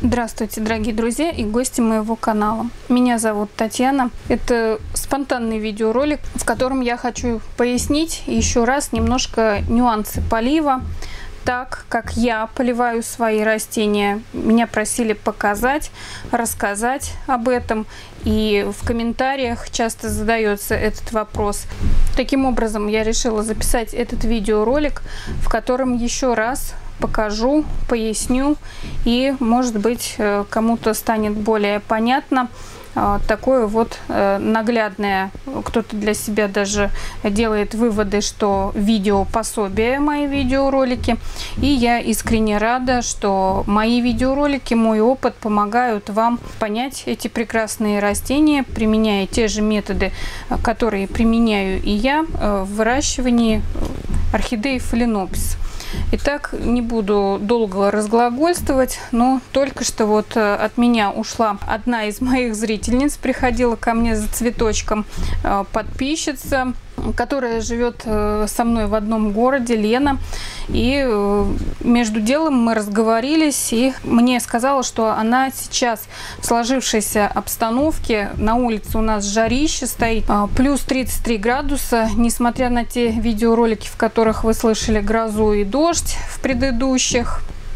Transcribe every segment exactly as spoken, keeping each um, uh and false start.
Здравствуйте, дорогие друзья и гости моего канала. Меня зовут Татьяна. Это спонтанный видеоролик, в котором я хочу пояснить еще раз немножко нюансы полива, так как я поливаю свои растения. Меня просили показать, рассказать об этом, и в комментариях часто задается этот вопрос. Таким образом, я решила записать этот видеоролик, в котором еще раз покажу, поясню, и, может быть, кому-то станет более понятно такое вот наглядное, кто-то для себя даже делает выводы, что видео пособие мои видеоролики, и я искренне рада, что мои видеоролики, мой опыт помогают вам понять эти прекрасные растения, применяя те же методы, которые применяю и я в выращивании орхидеи Phalaenopsis. Итак, не буду долго разглагольствовать, но только что вот от меня ушла одна из моих зрительниц, приходила ко мне за цветочком, подписчица, которая живет со мной в одном городе, Лена. И между делом мы разговорились, и мне сказала, что она сейчас в сложившейся обстановке, на улице у нас жарище стоит, плюс тридцать три градуса, несмотря на те видеоролики, в которых вы слышали грозу и дождь в предыдущих,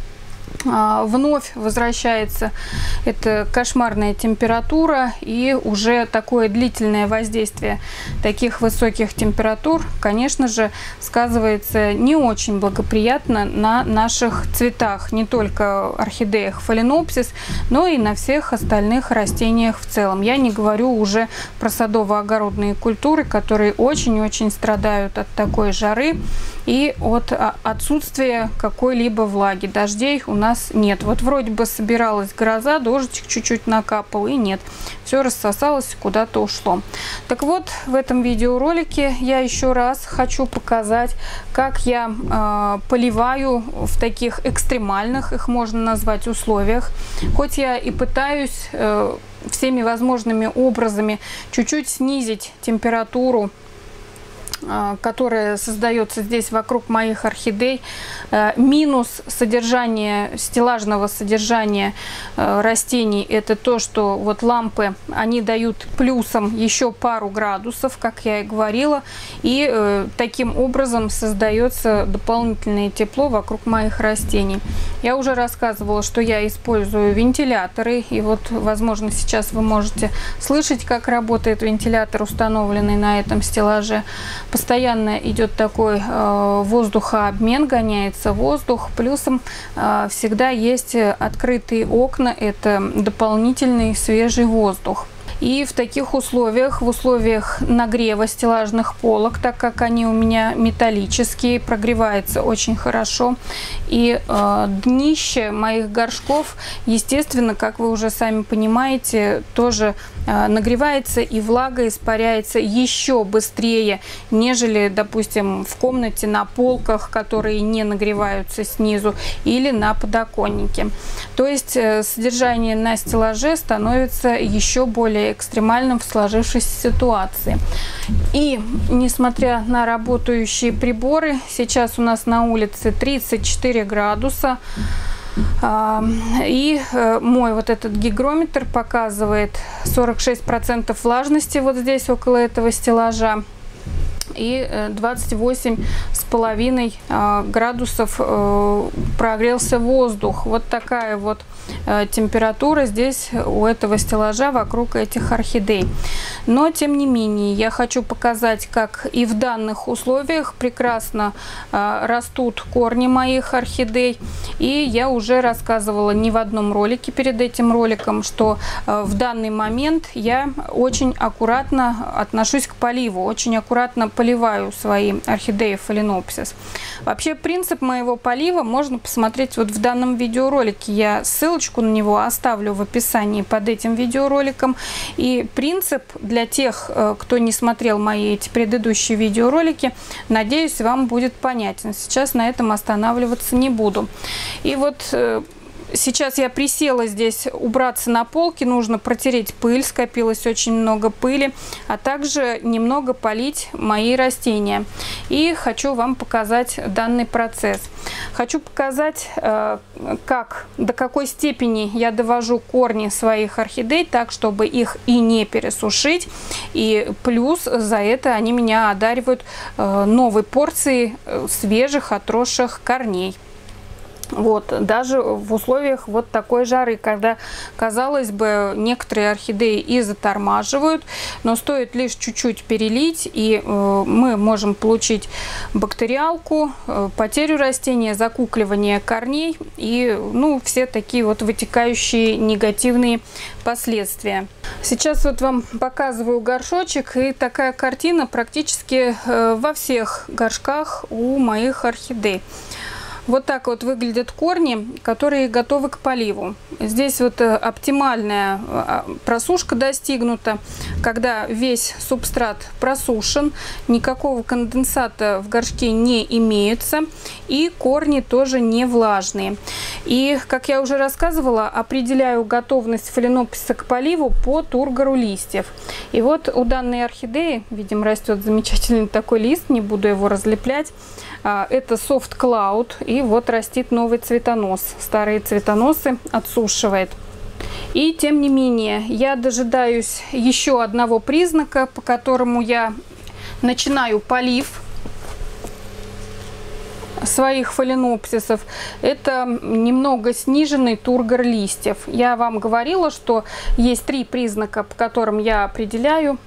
вновь возвращается эта кошмарная температура, и уже такое длительное воздействие таких высоких температур, конечно же, сказывается не очень благоприятно на наших цветах, не только орхидеях Phalaenopsis, но и на всех остальных растениях в целом. Я не говорю уже про садово-огородные культуры, которые очень-очень страдают от такой жары и от отсутствия какой-либо влаги. Дождей у нас нет. Вот вроде бы собиралась гроза, дождик чуть-чуть накапал, и нет. Все рассосалось, куда-то ушло. Так вот, в этом видеоролике я еще раз хочу показать, как я э, поливаю в таких экстремальных, их можно назвать, условиях. Хоть я и пытаюсь э, всеми возможными образами чуть-чуть снизить температуру, которая создается здесь вокруг моих орхидей, минус содержания, стеллажного содержания растений, это то, что вот лампы, они дают плюсом еще пару градусов, как я и говорила, и э, таким образом создается дополнительное тепло вокруг моих растений. Я уже рассказывала, что я использую вентиляторы, и вот, возможно, сейчас вы можете слышать, как работает вентилятор, установленный на этом стеллаже. Постоянно идет такой э, воздухообмен, гоняется воздух. Плюсом э, всегда есть открытые окна, это дополнительный свежий воздух. И в таких условиях, в условиях нагрева стеллажных полок, так как они у меня металлические, прогревается очень хорошо. И э, днище моих горшков, естественно, как вы уже сами понимаете, тоже э, нагревается, и влага испаряется еще быстрее, нежели, допустим, в комнате на полках, которые не нагреваются снизу, или на подоконнике. То есть э, содержание на стеллаже становится еще более экстремальным в сложившейся ситуации. И несмотря на работающие приборы, сейчас у нас на улице тридцать четыре градуса, и мой вот этот гигрометр показывает сорок шесть процентов влажности вот здесь около этого стеллажа, и двадцать восемь с половиной градусов прогрелся воздух. Вот такая вот температура здесь у этого стеллажа вокруг этих орхидей. Но тем не менее я хочу показать, как и в данных условиях прекрасно растут корни моих орхидей. И я уже рассказывала не в одном ролике перед этим роликом, что в данный момент я очень аккуратно отношусь к поливу, очень аккуратно поливаю свои орхидеи Phalaenopsis. Вообще принцип моего полива можно посмотреть вот в данном видеоролике. Я ссылочку на него оставлю в описании под этим видеороликом. И принцип для тех, кто не смотрел мои эти предыдущие видеоролики, надеюсь, вам будет понятен. Сейчас на этом останавливаться не буду. И вот Сейчас я присела здесь убраться на полке, нужно протереть пыль, скопилось очень много пыли, а также немного полить мои растения. И хочу вам показать данный процесс. Хочу показать, как, до какой степени я довожу корни своих орхидей, так, чтобы их и не пересушить. И плюс за это они меня одаривают новой порцией свежих отросших корней. Вот, даже в условиях вот такой жары, когда, казалось бы, некоторые орхидеи и затормаживают, но стоит лишь чуть-чуть перелить, и э, мы можем получить бактериалку, э, потерю растения, закукливание корней и, ну, все такие вот вытекающие негативные последствия. Сейчас вот вам показываю горшочек, и такая картина практически э, во всех горшках у моих орхидей. Вот так вот выглядят корни, которые готовы к поливу. Здесь вот оптимальная просушка достигнута, когда весь субстрат просушен, никакого конденсата в горшке не имеется, и корни тоже не влажные. И, как я уже рассказывала, определяю готовность фаленопсиса к поливу по тургору листьев. И вот у данной орхидеи, видим, растет замечательный такой лист, не буду его разлеплять. Это Soft Cloud, и вот растит новый цветонос. Старые цветоносы отсушивает. И тем не менее, я дожидаюсь еще одного признака, по которому я начинаю полив своих фаленопсисов. Это немного сниженный тургор листьев. Я вам говорила, что есть три признака, по которым я определяю.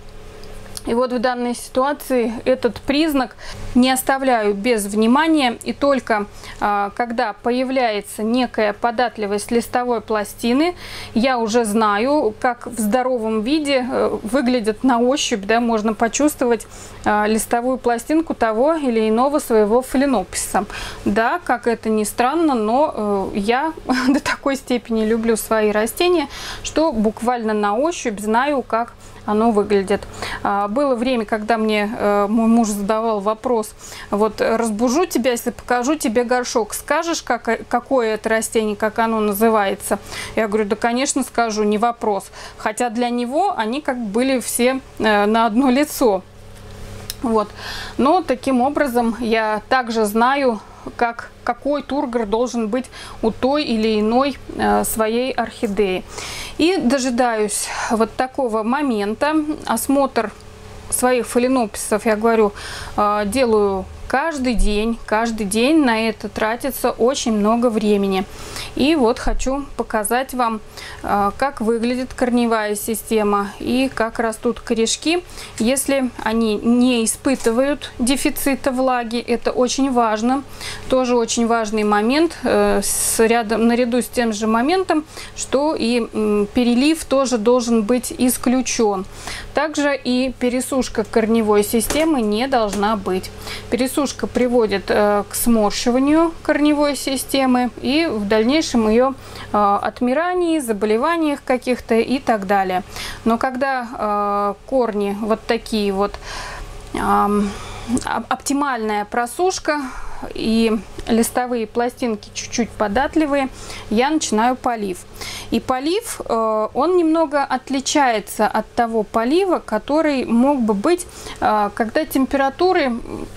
И вот в данной ситуации этот признак не оставляю без внимания, и только а, когда появляется некая податливость листовой пластины, я уже знаю, как в здоровом виде а, выглядит на ощупь, да, можно почувствовать а, листовую пластинку того или иного своего фаленопсиса. Да, как это ни странно, но а, я до такой степени люблю свои растения, что буквально на ощупь знаю, как оно выглядит. Было время, когда мне мой муж задавал вопрос: вот разбужу тебя, если покажу тебе горшок, скажешь, как, какое это растение, как оно называется? Я говорю: да, конечно, скажу, не вопрос. Хотя для него они как были все на одно лицо. Вот. Но таким образом я также знаю, как, какой тургор должен быть у той или иной э, своей орхидеи. И дожидаюсь вот такого момента. Осмотр своих фаленопсисов, я говорю, э, делаю каждый день. Каждый день на это тратится очень много времени. И вот хочу показать вам, э, как выглядит корневая система и как растут корешки, если они не испытывают дефицита влаги. Это очень важно. Тоже очень важный момент, э, с рядом, наряду с тем же моментом, что и э, перелив тоже должен быть исключен. Также и пересушка корневой системы не должна быть. Пересушка приводит э, к сморщиванию корневой системы и в дальнейшем ее э, отмирании, заболеваниях каких-то и так далее. Но когда э, корни вот такие вот, э, оптимальная просушка и листовые пластинки чуть-чуть податливые, я начинаю полив. И полив, э, он немного отличается от того полива, который мог бы быть, э, когда температуры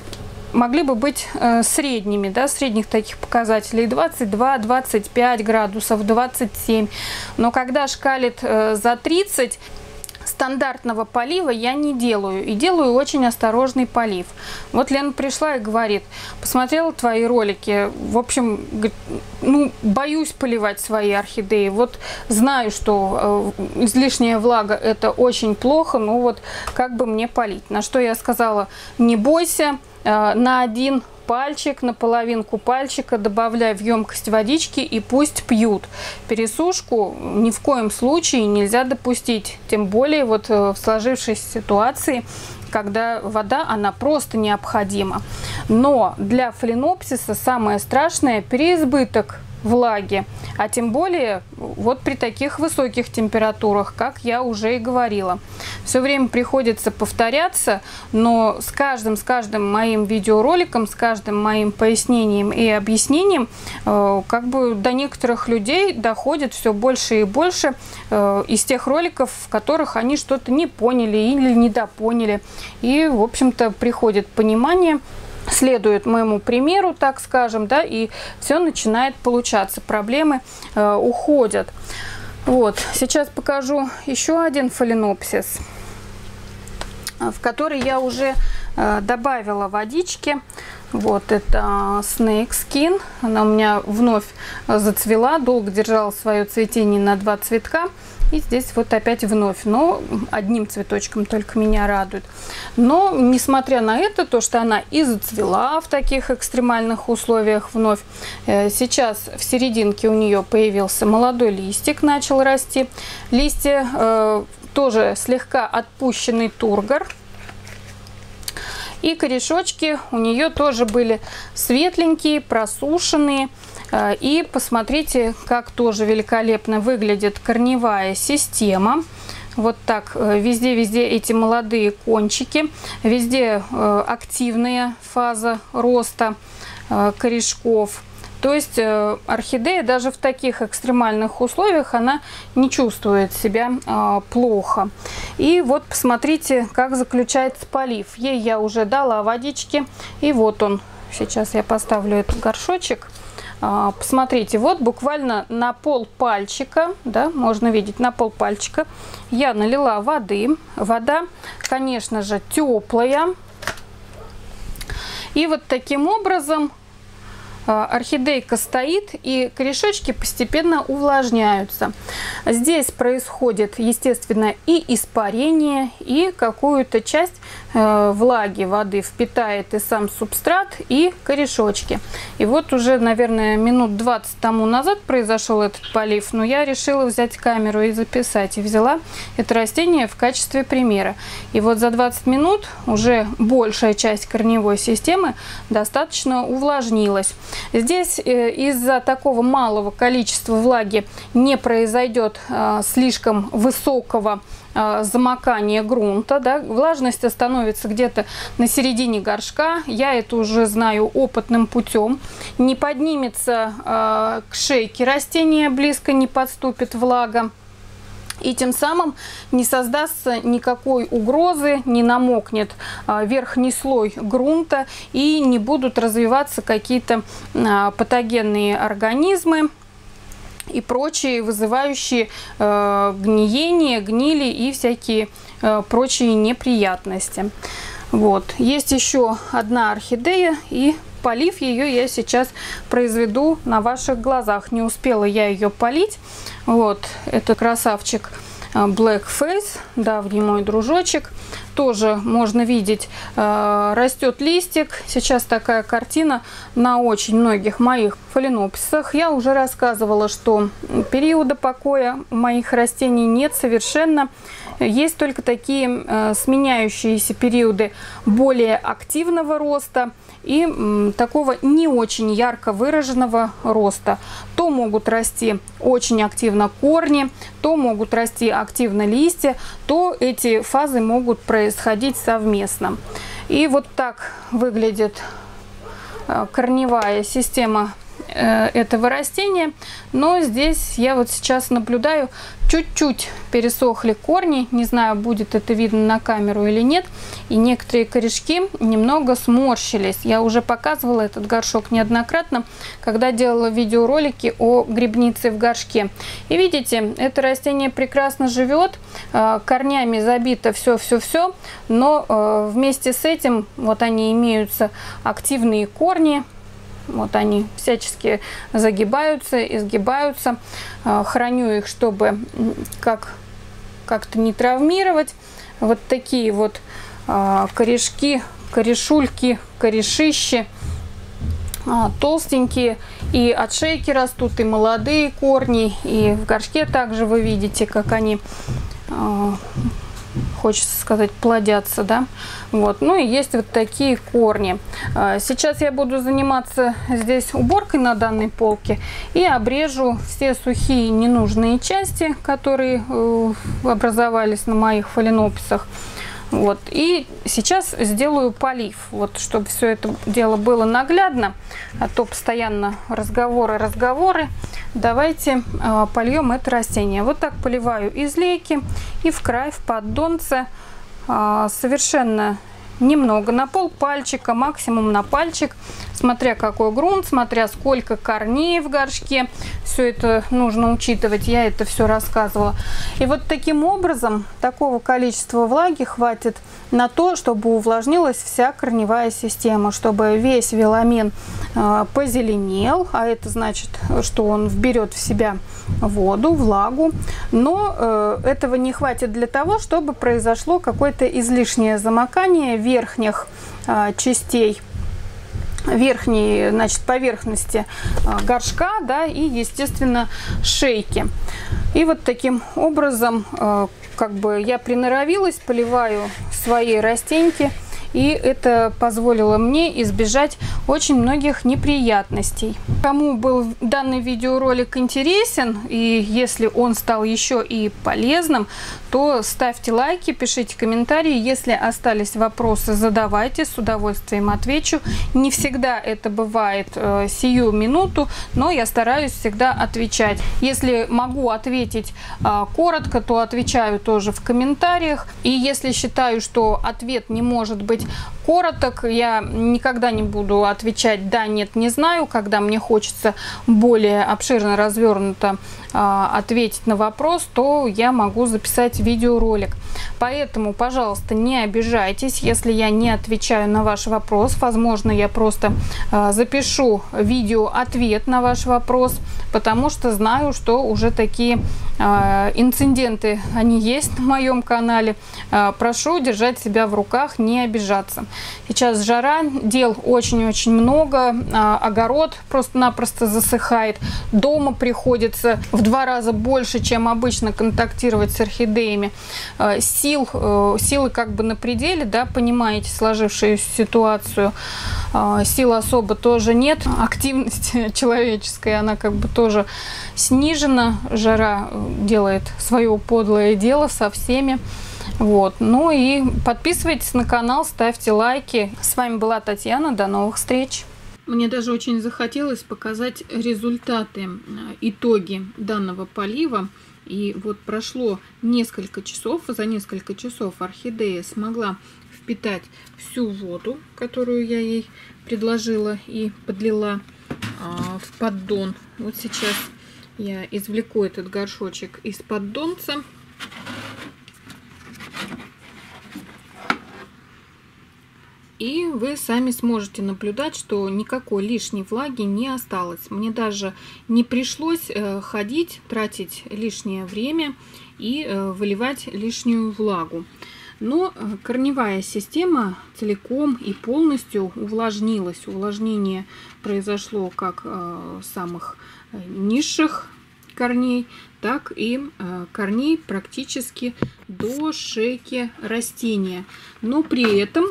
могли бы быть э, средними, да, средних таких показателей двадцать два — двадцать пять градусов, двадцать семь. Но когда шкалит э, за тридцать, стандартного полива я не делаю. И делаю очень осторожный полив. Вот Лена пришла и говорит: посмотрела твои ролики, в общем, ну, боюсь поливать свои орхидеи. Вот знаю, что э, излишняя влага — это очень плохо, но вот как бы мне полить? На что я сказала: не бойся, э, на один пальчик, на половинку пальчика добавляй в емкость водички и пусть пьют. Пересушку ни в коем случае нельзя допустить, тем более вот в сложившейся ситуации, когда вода, она просто необходима. Но для фаленопсиса самое страшное — переизбыток влаги, а тем более вот при таких высоких температурах, как я уже и говорила. Все время приходится повторяться, но с каждым, с каждым моим видеороликом, с каждым моим пояснением и объяснением, э, как бы до некоторых людей доходит все больше и больше э, из тех роликов, в которых они что-то не поняли или недопоняли. И, в общем-то, приходит понимание, следует моему примеру, так скажем, да, и все начинает получаться, проблемы э, уходят. Вот, сейчас покажу еще один фаленопсис, в который я уже э, добавила водички. Вот это Snake Skin, она у меня вновь зацвела, долго держала свое цветение на два цветка. И здесь вот опять вновь, но одним цветочком только меня радует. Но, несмотря на это, то, что она и зацвела в таких экстремальных условиях вновь, сейчас в серединке у нее появился молодой листик, начал расти. Листья э, тоже слегка отпущенный тургор. И корешочки у нее тоже были светленькие, просушенные. И посмотрите, как тоже великолепно выглядит корневая система. Вот так везде-везде эти молодые кончики, везде активная фаза роста корешков. То есть орхидея даже в таких экстремальных условиях она не чувствует себя плохо. И вот посмотрите, как заключается полив. Ей я уже дала водички, и вот он. Сейчас я поставлю этот горшочек. Посмотрите, вот буквально на пол пальчика, да, можно видеть, на пол пальчика я налила воды. Вода, конечно же, теплая. И вот таким образом орхидейка стоит, и корешочки постепенно увлажняются. Здесь происходит, естественно, и испарение, и какую-то часть э, влаги, воды впитает и сам субстрат, и корешочки. И вот уже, наверное, минут двадцать тому назад произошел этот полив, но я решила взять камеру и записать, и взяла это растение в качестве примера. И вот за двадцать минут уже большая часть корневой системы достаточно увлажнилась. Здесь э, из-за такого малого количества влаги не произойдет э, слишком высокого э, замокания грунта. Да? Влажность остановится где-то на середине горшка. Я это уже знаю опытным путем. Не поднимется э, к шейке растения, близко не подступит влага. И тем самым не создастся никакой угрозы, не намокнет а, верхний слой грунта и не будут развиваться какие-то а, патогенные организмы и прочие, вызывающие а, гниение, гнили и всякие а, прочие неприятности. Вот. Есть еще одна орхидея, и полив ее я сейчас произведу на ваших глазах. Не успела я ее полить. Вот, это красавчик Black Face, давний мой дружочек. Тоже можно видеть, растет листик. Сейчас такая картина на очень многих моих фаленопсисах. Я уже рассказывала, что периода покоя у моих растений нет совершенно. Есть только такие э, сменяющиеся периоды более активного роста и м, такого не очень ярко выраженного роста. То могут расти очень активно корни, то могут расти активно листья, то эти фазы могут происходить совместно. И вот так выглядит э, корневая система э, этого растения. Но здесь я вот сейчас наблюдаю, чуть-чуть пересохли корни, не знаю, будет это видно на камеру или нет, и некоторые корешки немного сморщились. Я уже показывала этот горшок неоднократно, когда делала видеоролики о грибнице в горшке. И видите, это растение прекрасно живет, корнями забито все-все-все, но вместе с этим вот они имеются активные корни. Вот они всячески загибаются, изгибаются. Храню их, чтобы как, как-то не травмировать. Вот такие вот корешки, корешульки, корешищи. Толстенькие. И от шейки растут, и молодые корни. И в горшке также вы видите, как они хочется сказать, плодятся, да. Вот. Ну и есть вот такие корни. Сейчас я буду заниматься здесь уборкой на данной полке и обрежу все сухие ненужные части, которые образовались на моих фаленопсисах. Вот. И сейчас сделаю полив, вот, чтобы все это дело было наглядно, а то постоянно разговоры, разговоры. Давайте э, польем это растение. Вот так поливаю из лейки и в край, в поддонце, э, совершенно немного, на пол пальчика, максимум на пальчик, смотря какой грунт, смотря сколько корней в горшке. Все это нужно учитывать, я это все рассказывала. И вот таким образом такого количества влаги хватит на то, чтобы увлажнилась вся корневая система, чтобы весь веломен э, позеленел, а это значит, что он вберет в себя воду, влагу. Но э, этого не хватит для того, чтобы произошло какое-то излишнее замокание верхних э, частей, верхней, значит, поверхности э, горшка, да, и, естественно, шейки. И вот таким образом э, как бы я приноровилась, поливаю свои растеньки, и это позволило мне избежать очень многих неприятностей. Кому был данный видеоролик интересен, и если он стал еще и полезным, то ставьте лайки, пишите комментарии. Если остались вопросы, задавайте, с удовольствием отвечу. Не всегда это бывает э, сию минуту, но я стараюсь всегда отвечать. Если могу ответить э, коротко, то отвечаю тоже в комментариях. И если считаю, что ответ не может быть короток, я никогда не буду отвечать «да», «нет», «не знаю». Когда мне хочется более обширно, развернуто э, ответить на вопрос, то я могу записать видеоролик. Поэтому, пожалуйста, не обижайтесь, если я не отвечаю на ваш вопрос. Возможно, я просто э, запишу видео-ответ на ваш вопрос, потому что знаю, что уже такие э, инциденты, они есть на моем канале. Э, прошу держать себя в руках, не обижаться. Сейчас жара, дел очень-очень много, э, огород просто-напросто засыхает, дома приходится в два раза больше, чем обычно, контактировать с орхидеями. Э, сил, э, силы как бы на пределе, да, понимаете сложившуюся ситуацию. Э, сил особо тоже нет, активность человеческая, она как бы тоже снижена, жара делает свое подлое дело со всеми. Вот. Ну и подписывайтесь на канал, ставьте лайки. С вами была Татьяна, до новых встреч. Мне даже очень захотелось показать результаты, итоги данного полива. И вот прошло несколько часов, за несколько часов орхидея смогла впитать всю воду, которую я ей предложила и подлила а, в поддон. Вот сейчас я извлеку этот горшочек из поддонца. И вы сами сможете наблюдать, что никакой лишней влаги не осталось. Мне даже не пришлось ходить, тратить лишнее время и выливать лишнюю влагу. Но корневая система целиком и полностью увлажнилась. Увлажнение произошло как самых низших корней, так и корней практически до шейки растения. Но при этом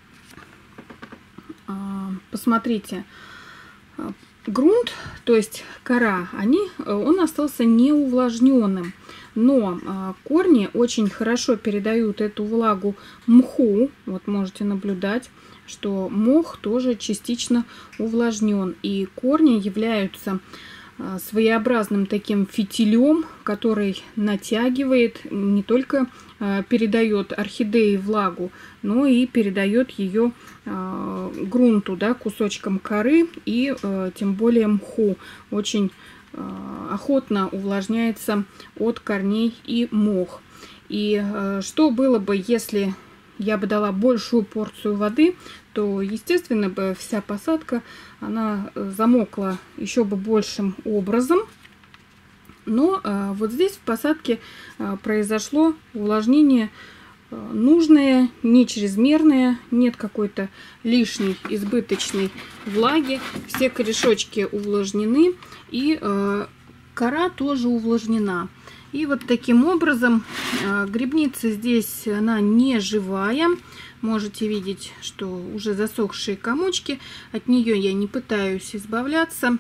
посмотрите, грунт, то есть кора, они, он остался не увлажненным, но корни очень хорошо передают эту влагу мху. Вот можете наблюдать, что мох тоже частично увлажнен, и корни являются своеобразным таким фитилем, который натягивает, не только передает орхидее влагу, но и передает ее э, грунту, да, кусочкам коры и э, тем более мху. Очень э, охотно увлажняется от корней и мох. И э, что было бы, если я бы дала большую порцию воды, то, естественно, бы вся посадка, она замокла еще бы большим образом. Но э, вот здесь в посадке э, произошло увлажнение э, нужное, не чрезмерное, нет какой-то лишней избыточной влаги. Все корешочки увлажнены, и э, кора тоже увлажнена. И вот таким образом грибница здесь, она не живая. Можете видеть, что уже засохшие комочки. От нее я не пытаюсь избавляться.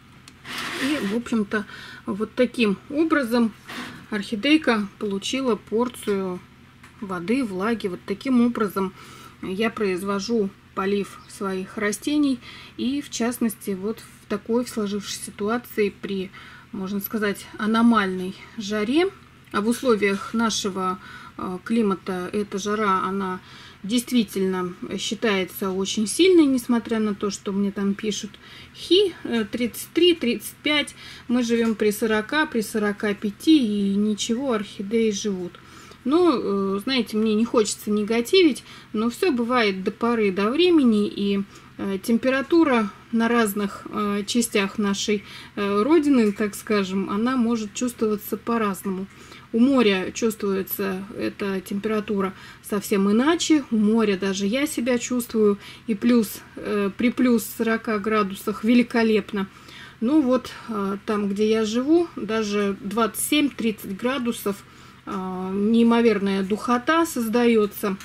И, в общем-то, вот таким образом орхидейка получила порцию воды, влаги. Вот таким образом я произвожу полив своих растений. И, в частности, вот в такой в сложившейся ситуации при, можно сказать, аномальной жаре. А в условиях нашего климата эта жара, она действительно считается очень сильной, несмотря на то, что мне там пишут хи тридцать три тридцать пять. Мы живем при сорока, при сорока пяти, и ничего, орхидеи живут. Но, знаете, мне не хочется негативить, но все бывает до поры до времени, и температура на разных частях нашей родины, так скажем, она может чувствоваться по-разному. У моря чувствуется эта температура совсем иначе. У моря даже я себя чувствую и плюс, э, при плюс сорока градусах великолепно. Ну вот э, там, где я живу, даже двадцать семь тридцать градусов, э, неимоверная духота создается.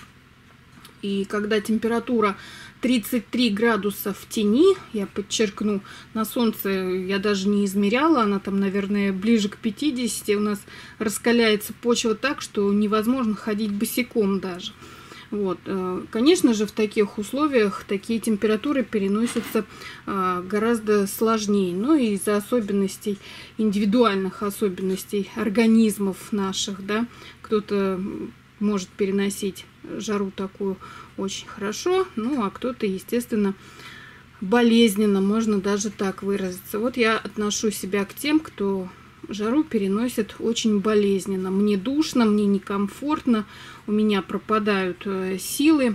И когда температура тридцать три градуса в тени, я подчеркну, на солнце я даже не измеряла, она там, наверное, ближе к пятидесяти, у нас раскаляется почва так, что невозможно ходить босиком даже. Вот. Конечно же, в таких условиях такие температуры переносятся гораздо сложнее, но и из-за особенностей, индивидуальных особенностей организмов наших, да, кто-то может переносить жару такую очень хорошо, ну а кто-то, естественно, болезненно, можно даже так выразиться. Вот я отношу себя к тем, кто жару переносит очень болезненно. Мне душно, мне некомфортно, у меня пропадают э, силы,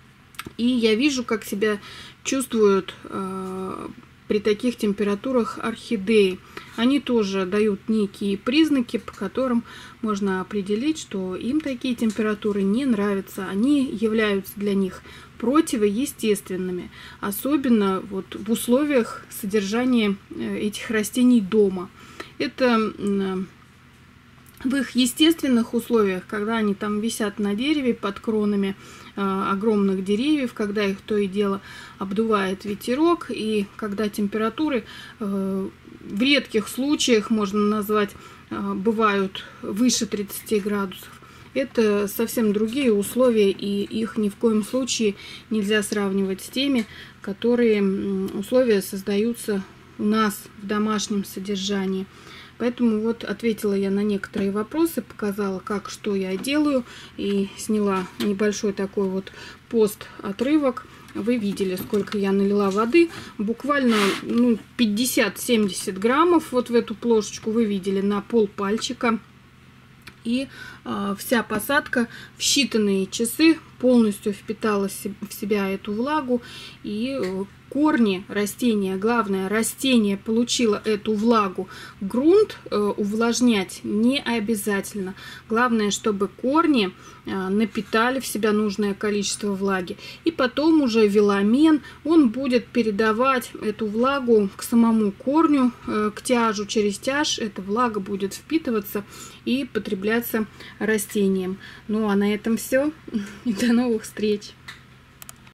и я вижу, как себя чувствуют э, при таких температурах орхидеи. Они тоже дают некие признаки, по которым можно определить, что им такие температуры не нравятся. Они являются для них противоестественными, особенно вот в условиях содержания этих растений дома. Это в их естественных условиях, когда они там висят на дереве под кронами э, огромных деревьев, когда их то и дело обдувает ветерок, и когда температуры э, в редких случаях, можно назвать, э, бывают выше тридцати градусов. Это совсем другие условия, и их ни в коем случае нельзя сравнивать с теми, которые условия создаются у нас в домашнем содержании. Поэтому вот ответила я на некоторые вопросы, показала, как, что я делаю, и сняла небольшой такой вот пост-отрывок. Вы видели, сколько я налила воды. Буквально ну, пятьдесят-семьдесят граммов вот в эту плошечку вы видели на пол пальчика. И э, вся посадка в считанные часы полностью впитала в себя эту влагу. И э, корни растения, главное, растение получило эту влагу. Грунт э, увлажнять не обязательно. Главное, чтобы корни э, напитали в себя нужное количество влаги. И потом уже веломен, он будет передавать эту влагу к самому корню, э, к тяжу. Через тяж эта влага будет впитываться и потребляться растением. Ну а на этом все. И до новых встреч!